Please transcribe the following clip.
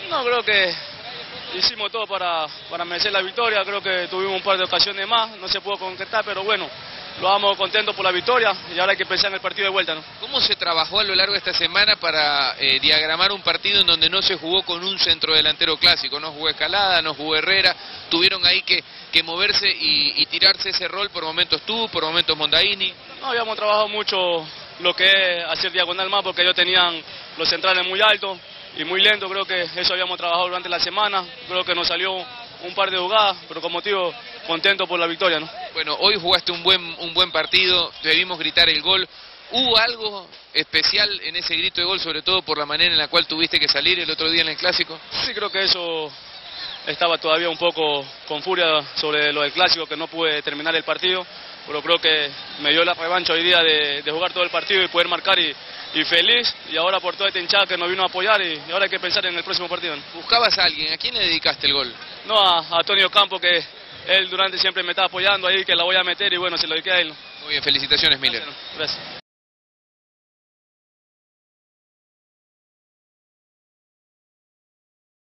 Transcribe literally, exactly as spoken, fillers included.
No, creo que hicimos todo para, para merecer la victoria, creo que tuvimos un par de ocasiones más, no se pudo concretar, pero bueno, lo vamos contentos por la victoria y ahora hay que pensar en el partido de vuelta, ¿no? ¿Cómo se trabajó a lo largo de esta semana para eh, diagramar un partido en donde no se jugó con un centrodelantero clásico? No jugó Escalada, no jugó Herrera, tuvieron ahí que, que moverse y, y tirarse ese rol por momentos tú, por momentos Mondaini. No, habíamos trabajado mucho lo que es hacer diagonal más porque ellos tenían los centrales muy altos y muy lentos, creo que eso habíamos trabajado durante la semana, creo que nos salió un par de jugadas, pero como motivo contento por la victoria, ¿no? Bueno, hoy jugaste un buen, un buen partido, te vimos gritar el gol. ¿Hubo algo especial en ese grito de gol, sobre todo por la manera en la cual tuviste que salir el otro día en el Clásico? Sí, creo que eso estaba todavía un poco con furia sobre lo del Clásico, que no pude terminar el partido, pero creo que me dio la revancha hoy día de, de jugar todo el partido y poder marcar y, y feliz, y ahora por toda esta hinchada que nos vino a apoyar y, y ahora hay que pensar en el próximo partido, ¿no? ¿Buscabas a alguien? ¿A quién le dedicaste el gol? No, a, a Antonio Campo, que él durante siempre me está apoyando ahí, que la voy a meter y bueno, se lo dediqué a él, ¿no? Muy bien, felicitaciones, Miller. Gracias.